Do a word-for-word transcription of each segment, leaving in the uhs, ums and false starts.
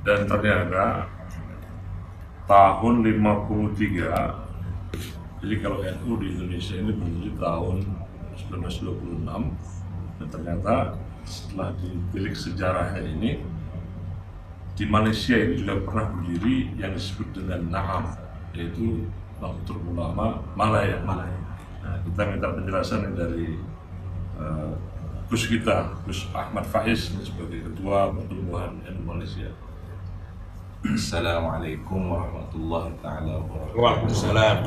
Dan ternyata tahun lima puluh tiga, jadi kalau N U di Indonesia ini berdiri tahun seribu sembilan ratus dua puluh enam, dan ternyata setelah ditilik sejarahnya ini, di Malaysia ini juga pernah berdiri yang disebut dengan Naam, yaitu Nahdlatul Ulama Malaya. Malaya. Nah, kita minta penjelasan dari uh, Gus kita, Gus Ahmad Faiz sebagai Ketua Pertumbuhan N U Malaysia. Assalamualaikum warahmatullahi taala wabarakatuh. Waalaikumsalam.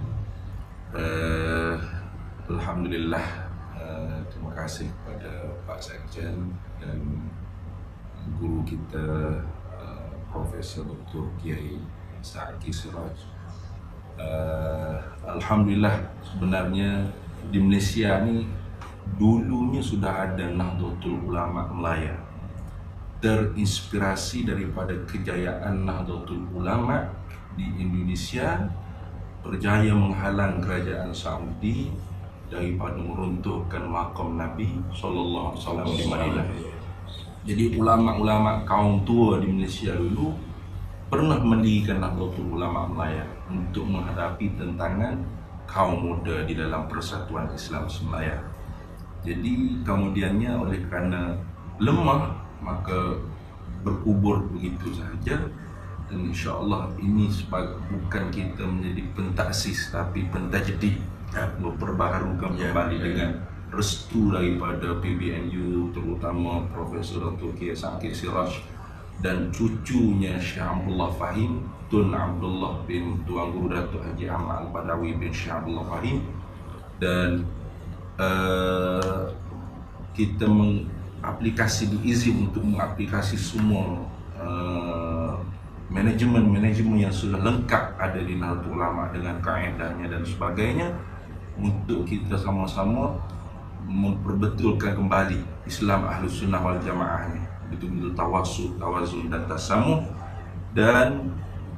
Uh, Alhamdulillah, uh, terima kasih kepada Pak Sekjen dan guru kita uh, Profesor Doktor Kiai Sa'aki Siraj. Uh, Alhamdulillah, sebenarnya di Malaysia ni dulunya sudah ada Nahdlatul Ulama Melaya, terinspirasi daripada kejayaan Nahdlatul Ulama di Indonesia, berjaya menghalang kerajaan Saudi daripada meruntuhkan makam Nabi sallallahu alaihi wasallam di Madinah. Jadi ulama-ulama kaum tua di Malaysia dulu pernah mendirikan Nahdlatul Ulama Melaya untuk menghadapi tentangan kaum muda di dalam Persatuan Islam Semelaya. Jadi kemudiannya oleh kerana lemah, maka berkubur begitu saja. Dan insya-Allah ini sebagai, bukan kita menjadi pentaksis tapi pentajdid, memperbaharukan ya, kembali ya, dengan restu daripada P B N U, terutama Profesor Doktor Kiai Sa'aki Siraj dan cucunya Syekh Abdullah Fahim, Tun Abdullah bin Tuan Guru Datuk Haji Ahmad Al-Badawi bin Syekh Abdullah Fahim. Dan uh, kita mengaplikasi, diizin untuk mengaplikasi semua uh, manajemen-manajemen yang sudah lengkap ada di Nahdlatul Ulama dengan kaedahnya dan sebagainya, untuk kita sama-sama memperbetulkan kembali Islam Ahlus Sunnah wal Jamaah ini, betul-betul tawassul, tawazun dan tasamuh. Dan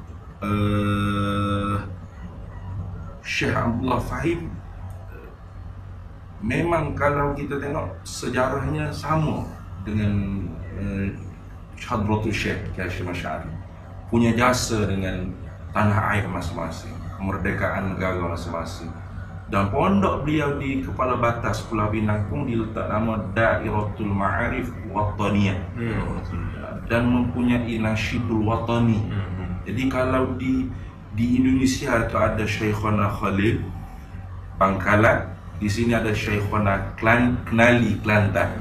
uh, Syekh Abdullah Fahim memang kalau kita tengok sejarahnya sama dengan uh, Hadratul Syekh Kiai Hashim Asy'ari, punya jasa dengan tanah air masing-masing, kemerdekaan negara masing-masing. Dan pondok beliau di Kepala Batas Pulau Pinang pun diletak nama Dairatul Ma'arif Wataniyah, hmm. dan mempunyai nasyidul watani. Hmm. Jadi kalau di di Indonesia itu ada Syekhona Khalil Bangkalan, di sini ada Syekhona Knali Kelantan,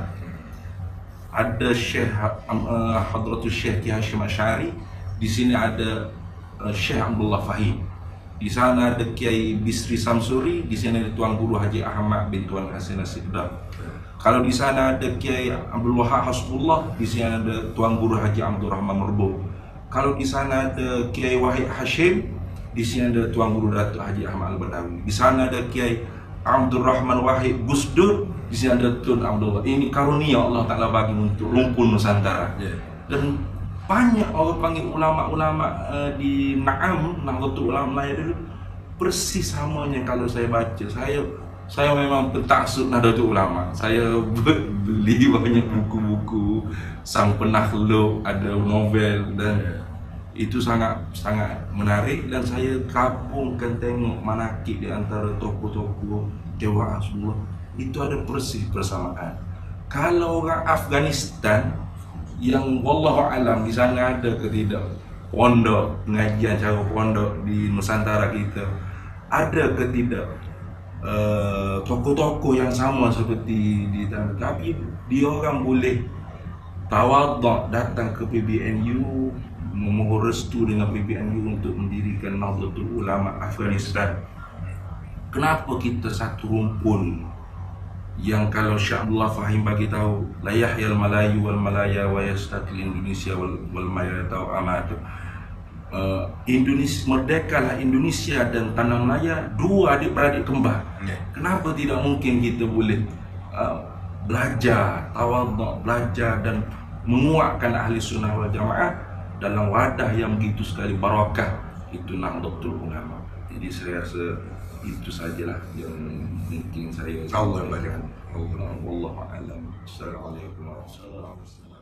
ada Syekh uh, Hadratul Syekh Kiai Hashim Asy'ari, di sini ada uh, Syekh Abdullah Fahim, di sana ada Kiai Bisri Samsuri, di sini ada Tuan Guru Haji Ahmad bin Tuan Hasan As-Siddiq. Kalau di sana ada Kiai Abdul Wahab Hasbullah, di sini ada Tuan Guru Haji Abdul Rahman Merbu. Kalau di sana ada Kiai Wahid Hashim, di sini ada Tuan Guru Datuk Haji Ahmad Al-Badawi. Di sana ada Kiai Abdul Rahman Wahid Gusdur, di sini ada Tun Abdullah. Ini karunia Allah Ta'ala bagi untuk rumpun Nusantara. Yeah. Dan banyak orang panggil ulama-ulama uh, di Naam, Nahdlatul Ulama Melaya dulu persis samanya. Kalau saya baca, saya saya memang pentaksud Nahdlatul Ulama. Saya beli banyak buku-buku, Sang Penakluk, ada novel, dan itu sangat sangat menarik. Dan saya gabungkan tengok manakib di antara tokoh-tokoh Jawa semua, itu ada persis persamaan. Kalau orang Afghanistan yang wallahu alam di sana ada ke tidak pondok pengajian cara pondok di Nusantara kita, ada ke tidak uh, tokoh-tokoh yang sama seperti di tanah, tapi dia orang boleh tawaduk datang ke P B N U, memohon restu dengan P B N U untuk mendirikan Nahdlatul Ulama Afghanistan. Kenapa kita satu rumpun yang kalau Syekh Abdullah Fahim bagi tahu la yahyal malayu wal malaya wa yastatil Indonesia wal, wal malaya tahu amat, uh, Indonesia merdekalah Indonesia dan tanah Melaya, dua adik-beradik kembar. Yeah. Kenapa tidak mungkin kita boleh uh, belajar tawaduk, belajar dan menguatkan ahli sunnah wal jamaah dalam wadah yang begitu sekali barakah, itu Nahdlatul Ulama. Jadi saya rasa itu sajalah yang mungkin saya Allah barik. Allah, wallahu a'lam. Assalamualaikum warahmatullahi wabarakatuh.